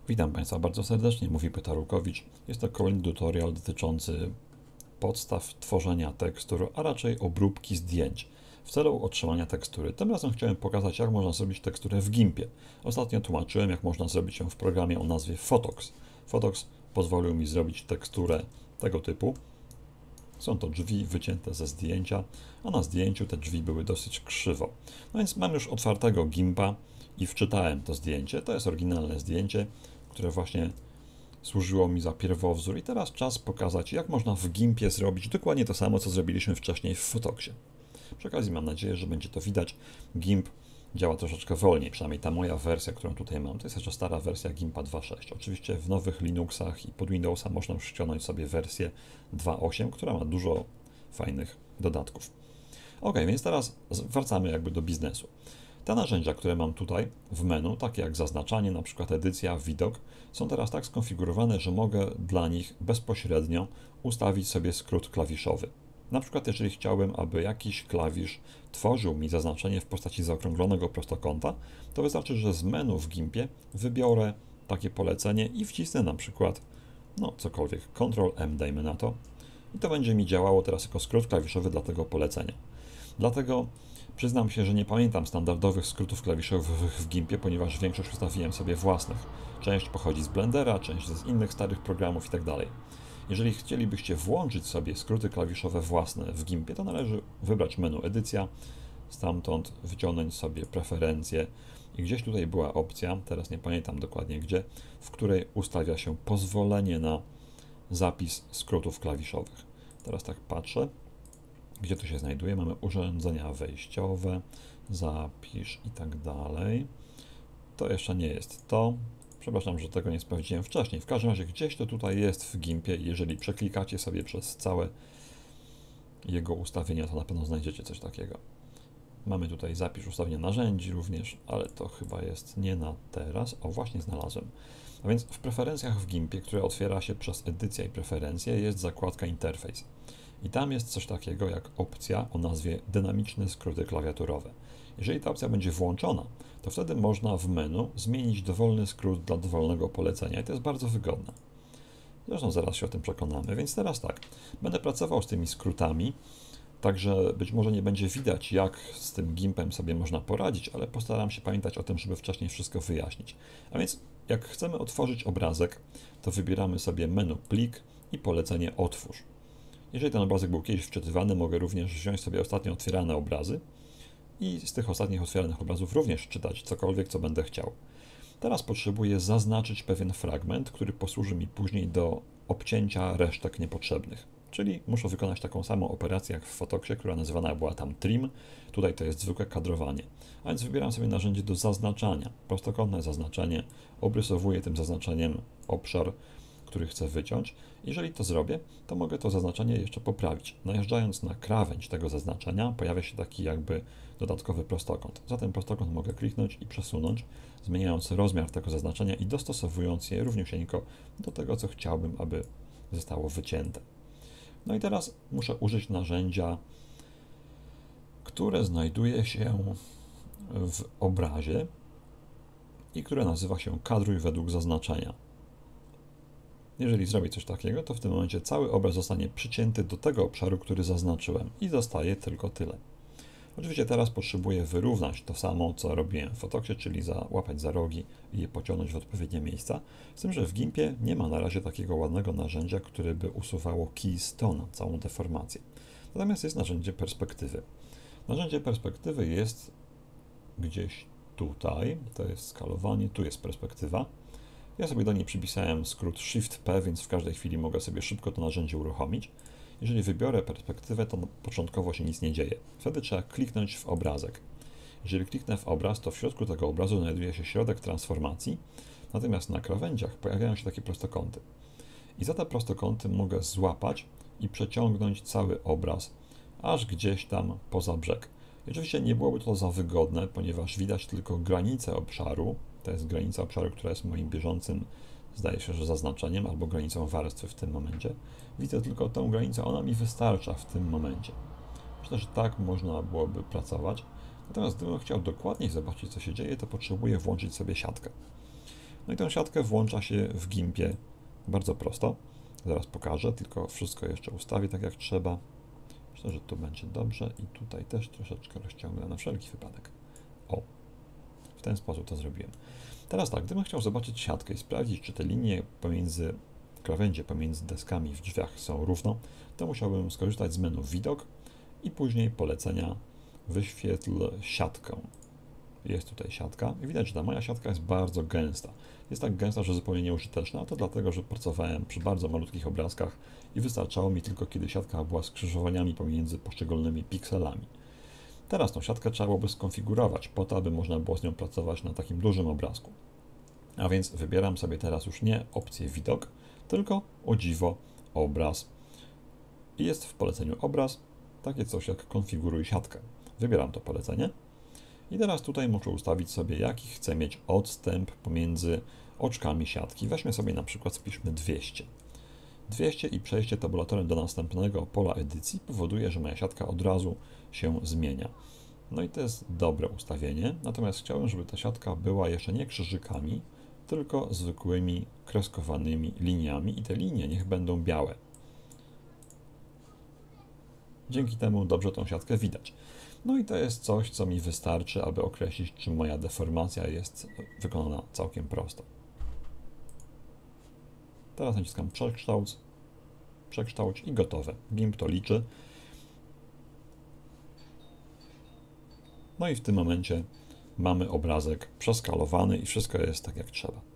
Witam Państwa bardzo serdecznie, mówi Piotr Rukowicz. Jest to kolejny tutorial dotyczący podstaw tworzenia tekstur, a raczej obróbki zdjęć w celu otrzymania tekstury. Tym razem chciałem pokazać, jak można zrobić teksturę w GIMP-ie. Ostatnio tłumaczyłem, jak można zrobić ją w programie o nazwie Photox. Photox pozwolił mi zrobić teksturę tego typu. Są to drzwi wycięte ze zdjęcia, a na zdjęciu te drzwi były dosyć krzywo. No więc mam już otwartego GIMP-a i wczytałem to zdjęcie. To jest oryginalne zdjęcie, które właśnie służyło mi za pierwowzór i teraz czas pokazać, jak można w GIMP-ie zrobić dokładnie to samo, co zrobiliśmy wcześniej w Photoxie. Przy okazji mam nadzieję, że będzie to widać. GIMP działa troszeczkę wolniej, przynajmniej ta moja wersja, którą tutaj mam. To jest jeszcze stara wersja GIMPa 2.6. Oczywiście w nowych Linuxach i pod Windowsa można już ściągnąć sobie wersję 2.8, która ma dużo fajnych dodatków. Ok, więc teraz wracamy jakby do biznesu. Te narzędzia, które mam tutaj w menu, takie jak zaznaczanie, na przykład edycja, widok, są teraz tak skonfigurowane, że mogę dla nich bezpośrednio ustawić sobie skrót klawiszowy. Na przykład jeżeli chciałbym, aby jakiś klawisz tworzył mi zaznaczenie w postaci zaokrąglonego prostokąta, to wystarczy, że z menu w GIMP-ie wybiorę takie polecenie i wcisnę na przykład, no cokolwiek, Ctrl+M dajmy na to, i to będzie mi działało teraz jako skrót klawiszowy dla tego polecenia. Dlatego przyznam się, że nie pamiętam standardowych skrótów klawiszowych w GIMP-ie, ponieważ większość ustawiłem sobie własnych. Część pochodzi z Blendera, część z innych starych programów itd. Jeżeli chcielibyście włączyć sobie skróty klawiszowe własne w GIMP-ie, to należy wybrać menu edycja, stamtąd wyciągnąć sobie preferencje i gdzieś tutaj była opcja, teraz nie pamiętam dokładnie gdzie, w której ustawia się pozwolenie na zapis skrótów klawiszowych. Teraz tak patrzę, gdzie to się znajduje. Mamy urządzenia wejściowe, zapisz i tak dalej. To jeszcze nie jest to. Przepraszam, że tego nie sprawdziłem wcześniej. W każdym razie gdzieś to tutaj jest w GIMP-ie i jeżeli przeklikacie sobie przez całe jego ustawienia, to na pewno znajdziecie coś takiego. Mamy tutaj zapisz ustawienia narzędzi również, ale to chyba jest nie na teraz. O, właśnie znalazłem. A więc w preferencjach w GIMP-ie, które otwiera się przez edycja i preferencje, jest zakładka interfejs. I tam jest coś takiego jak opcja o nazwie dynamiczne skróty klawiaturowe. Jeżeli ta opcja będzie włączona, to wtedy można w menu zmienić dowolny skrót dla dowolnego polecenia i to jest bardzo wygodne. Zresztą zaraz się o tym przekonamy, więc teraz tak, będę pracował z tymi skrótami, także być może nie będzie widać, jak z tym GIMP-em sobie można poradzić, ale postaram się pamiętać o tym, żeby wcześniej wszystko wyjaśnić. A więc jak chcemy otworzyć obrazek, to wybieramy sobie menu plik i polecenie otwórz. Jeżeli ten obrazek był kiedyś wczytywany, mogę również wziąć sobie ostatnio otwierane obrazy i z tych ostatnich otwieranych obrazów również czytać cokolwiek, co będę chciał. Teraz potrzebuję zaznaczyć pewien fragment, który posłuży mi później do obcięcia resztek niepotrzebnych. Czyli muszę wykonać taką samą operację jak w Photoxie, która nazywana była tam trim. Tutaj to jest zwykłe kadrowanie. A więc wybieram sobie narzędzie do zaznaczania. Prostokątne zaznaczenie. Obrysowuję tym zaznaczeniem obszar, który chcę wyciąć. Jeżeli to zrobię, to mogę to zaznaczenie jeszcze poprawić. Najeżdżając na krawędź tego zaznaczenia, pojawia się taki jakby dodatkowy prostokąt. Za ten prostokąt mogę kliknąć i przesunąć, zmieniając rozmiar tego zaznaczenia i dostosowując je równiusieńko do tego, co chciałbym, aby zostało wycięte. No i teraz muszę użyć narzędzia, które znajduje się w obrazie i które nazywa się kadruj według zaznaczenia. Jeżeli zrobię coś takiego, to w tym momencie cały obraz zostanie przycięty do tego obszaru, który zaznaczyłem i zostaje tylko tyle. Oczywiście teraz potrzebuję wyrównać to samo, co robiłem w Photoxie, czyli złapać za rogi i je pociągnąć w odpowiednie miejsca. Z tym, że w GIMP-ie nie ma na razie takiego ładnego narzędzia, które by usuwało keystone, całą deformację. Natomiast jest narzędzie perspektywy. Narzędzie perspektywy jest gdzieś tutaj, to jest skalowanie, tu jest perspektywa. Ja sobie do niej przypisałem skrót Shift-P, więc w każdej chwili mogę sobie szybko to narzędzie uruchomić. Jeżeli wybiorę perspektywę, to początkowo się nic nie dzieje. Wtedy trzeba kliknąć w obrazek. Jeżeli kliknę w obraz, to w środku tego obrazu znajduje się środek transformacji, natomiast na krawędziach pojawiają się takie prostokąty. I za te prostokąty mogę złapać i przeciągnąć cały obraz, aż gdzieś tam poza brzeg. I oczywiście nie byłoby to za wygodne, ponieważ widać tylko granicę obszaru. To jest granica obszaru, która jest moim bieżącym, zdaje się, że zaznaczeniem albo granicą warstwy w tym momencie. Widzę tylko tę granicę, ona mi wystarcza w tym momencie. Myślę, że tak można byłoby pracować. Natomiast gdybym chciał dokładniej zobaczyć, co się dzieje, to potrzebuję włączyć sobie siatkę. No i tę siatkę włącza się w Gimpie bardzo prosto. Zaraz pokażę, tylko wszystko jeszcze ustawię tak jak trzeba. Myślę, że tu będzie dobrze i tutaj też troszeczkę rozciągnę na wszelki wypadek. O, w ten sposób to zrobiłem. Teraz tak, gdybym chciał zobaczyć siatkę i sprawdzić, czy te linie pomiędzy, krawędzie pomiędzy deskami w drzwiach są równo, to musiałbym skorzystać z menu Widok i później polecenia Wyświetl siatkę. Jest tutaj siatka i widać, że ta moja siatka jest bardzo gęsta. Jest tak gęsta, że zupełnie nieużyteczna, a to dlatego, że pracowałem przy bardzo malutkich obrazkach i wystarczało mi tylko, kiedy siatka była skrzyżowaniami pomiędzy poszczególnymi pikselami. Teraz tą siatkę trzeba byłoby skonfigurować po to, aby można było z nią pracować na takim dużym obrazku. A więc wybieram sobie teraz już nie opcję widok, tylko o dziwo obraz. I jest w poleceniu obraz takie coś jak konfiguruj siatkę. Wybieram to polecenie. I teraz tutaj muszę ustawić sobie, jaki chcę mieć odstęp pomiędzy oczkami siatki. Weźmy sobie na przykład, spiszmy 200. 200 i przejście tabulatorem do następnego pola edycji powoduje, że moja siatka od razu się zmienia. No i to jest dobre ustawienie, natomiast chciałbym, żeby ta siatka była jeszcze nie krzyżykami, tylko zwykłymi kreskowanymi liniami i te linie niech będą białe. Dzięki temu dobrze tą siatkę widać. No i to jest coś, co mi wystarczy, aby określić, czy moja deformacja jest wykonana całkiem prosto. Teraz naciskam przekształć i gotowe. GIMP to liczy. No i w tym momencie mamy obrazek przeskalowany i wszystko jest tak jak trzeba.